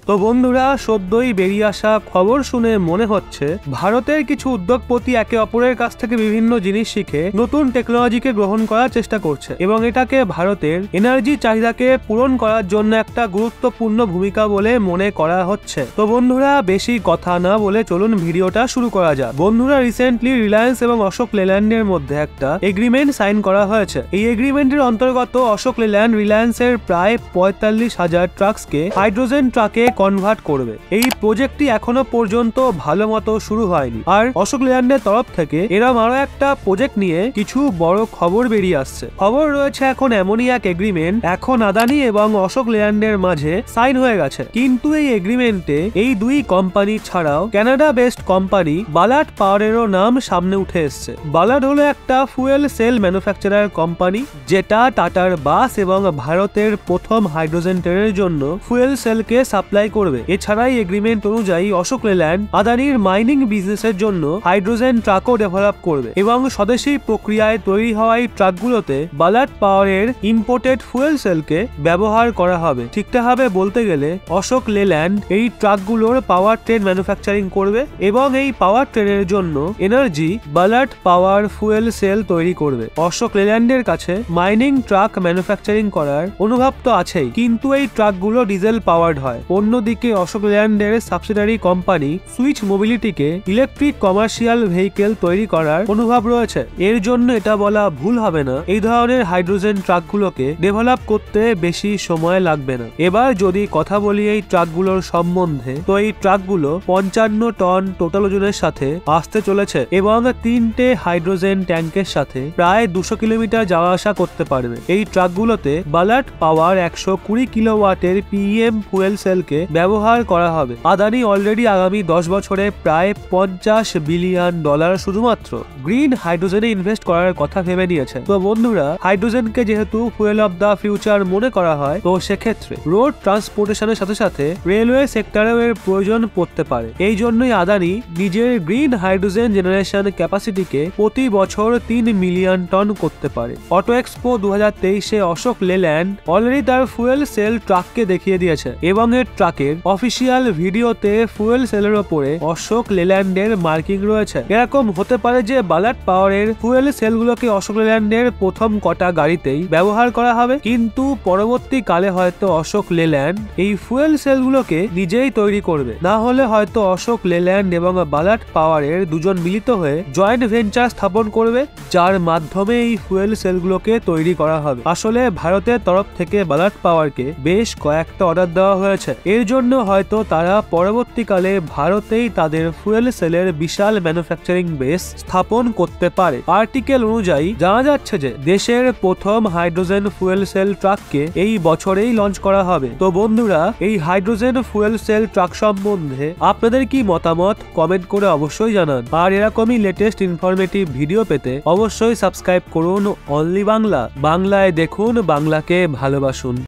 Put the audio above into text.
তো বন্ধুরা, সদ্যই বেরিয়ে আসা খবর শুনে মনে হচ্ছে ভারতের কিছু উদ্যোগপতি একে অপরের কাছ থেকে বিভিন্ন জিনিস শিখে নতুন টেকনোলজিকে গ্রহণ করার চেষ্টা করছে এবং এটাকে ভারতের এনার্জি চাহিদাকে পূরণ করার জন্য একটা গুরুত্বপূর্ণ ভূমিকা বলে মনে করা হচ্ছে। তো বন্ধুরা, বেশি কথা না বলে চলুন ভিডিওটা শুরু করা যাক। বন্ধুরা, রিসেন্টলি রিলায়েন্স এবং অশোক লেল্যান্ডের মধ্যে একটা এগ্রিমেন্ট সাইন করা হয়েছে। এই এগ্রিমেন্টের অন্তর্গত অশোক লেল্যান্ড রিলায়েন্সের প্রায় 45,000 ট্রাকসকে হাইড্রোজেন ট্রাকে কনভার্ট করবে। এই প্রজেক্টটি এখনো পর্যন্ত ভালো মতো শুরু হয়নি, আর অশোক লেল্যান্ডের তরফ থেকে এরকম আরো একটা প্রজেক্ট নিয়ে কিছু বড় খবর বেরিয়ে আসছে। খবর রয়েছে এখন এমনই এক এগ্রিমেন্ট এখন আদানি এবং অশোক লেল্যান্ডের মাঝে সাইন হয়ে গেছে। কিন্তু এই এগ্রিমেন্টে এই দুই কোম্পানি ছাড়াও কানাডা বেসড কোম্পানি বালাট পাওয়ারেরও নাম সামনে উঠে এসছে। বালাট হলো একটা ফুয়েল সেল ম্যানুফ্যাকচারার কোম্পানি, যেটা টাটার বাস এবং ভারতের প্রথম হাইড্রোজেন ট্রেনের জন্য ফুয়েল সেলকে সাপ্লাই করবে। এছাড়াই এগ্রিমেন্ট অনুযায়ী অশোক লেল্যান্ড আদানির মাইনিং বিজনেসের জন্য হাইড্রোজেন ট্রাকও ডেভেলপ করবে এবং স্বদেশী প্রক্রিয়ায় তৈরি হওয়া এই ট্রাকগুলোতে বালাট পাওয়ারের ইম্পোর্টেড ফুয়েল সেলকে ব্যবহার করা হবে। ঠিকঠাকভাবে বলতে গেলে অশোক লেল্যান্ড এই ট্রাকগুলোর পাওয়ার ট্রেন ম্যানুফ্যাকচারিং করবে এবং এই পাওয়ার ট্রেনের জন্য energy Ballard power fuel cell তৈরি করবে। অশোক লেল্যান্ডের কাছে মাইনিং ট্রাক ম্যানুফ্যাকচারিং করার অনুভব তো আছেই, কিন্তু এই ট্রাকগুলো ডিজেল পাওয়ার্ড হয়। অন্যদিকে অশোক লেল্যান্ডের সাবসিডারি কোম্পানি সুইচ মোবিলিটিকে ইলেকট্রিক কমার্শিয়াল ভেহিকেল তৈরি করার অনুভব রয়েছে। এর জন্য এটা বলা ভুল হবে না এই ধরনের হাইড্রোজেন ট্রাকগুলোকে ডেভেলপ করতে বেশি সময় লাগবে না। এবার যদি কথা বলি এই ট্রাকগুলোর সম্বন্ধে, তো এই ট্রাকগুলো 55 টন টোটাল ওজনের সাথে আসতে চলেছে এবং 3টে হাইড্রোজেন ট্যাঙ্কের সাথে প্রায় 200 কিলোমিটার যাওয়া আসা করতে পারবে। এই ট্রাকগুলোতে বালাট পাওয়ার 120 কিলোওয়াটের পিএম ফুয়েল সেলকে ব্যবহার করা হবে। আদানি অলরেডি আগামী 10 বছরে প্রায় $50 বিলিয়ন শুধুমাত্র গ্রিন হাইড্রোজেনে ইনভেস্ট করার কথা ভেবে নিয়েছে। তো বন্ধুরা, হাইড্রোজেনকে যেহেতু ফুয়েল অফ দ্য ফিউচার মনে করা হয়, তো সেক্ষেত্রে রোড ট্রান্সপোর্টেশনের সাথে সাথে রেলওয়ে সেক্টরেও এর প্রয়োজন পড়তে পারে। এই জন্যই আদানি নিজের গ্রিন হাইড্রোজেন জেনারেশন ক্যাপাসিটিকে প্রতি বছর 3 মিলিয়ন টন করতে পারে। অটো এক্সপো 2023-এ অশোক লেল্যান্ড অলরেডি তার ফুয়েল সেল ট্রাককে দেখিয়ে দিয়েছে এবং এর ট্রাকের অফিসিয়াল ভিডিওতে ফুয়েল সেলের ওপরে অশোক লেল্যান্ডের মার্কিং রয়েছে। এরকম হতে পারে যে বালাট পাওয়ারের ফুয়েল সেলগুলোকে অশোক লেল্যান্ডের প্রথম কটা গাড়িতেই ব্যবহার করা হবে, কিন্তু পরবর্তীকালে হয়তো অশোক লেল্যান্ড এই ফুয়েল সেলগুলোকে নিজেই তৈরি করবে। না হলে হয়তো অশোক লেল্যান্ড এবং বালাট পাওয়ারের দুজন মিলিত হয়ে জয়েন্ট ভেঞ্চার স্থাপন করবে, যার মাধ্যমে এই ফুয়েল সেলগুলোকে তৈরি করা হবে। আসলে ভারতের তরফ থেকে বালাট পাওয়ারকে বেশ কয়েকটা অর্ডার দেওয়া হয়েছে। এর জন্য হয়তো তারা পরবর্তীকালে ভারতেই তাদের ফুয়েল সেলের বিশাল ম্যানুফ্যাকচারিং বেস স্থাপন করতে পারে। আর্টিকেল অনুযায়ী জানা যাচ্ছে যে দেশের প্রথম হাইড্রোজেন ফুয়েল সেল ট্রাককে এই বছরেই লঞ্চ করা হবে। তো বন্ধুরা, এই হাইড্রোজেন ফুয়েল সেল ট্রাক সম্বন্ধে আপনাদের কি মতামত কমেন্ট করে অবশ্যই জানান। আর এরকমই লেটেস্ট ইনফরমেটিভ ভিডিও পেতে অবশ্যই সাবস্ক্রাইব করুন অনলি বাংলা। বাংলায় দেখুন, বাংলাকে ভালোবাসুন।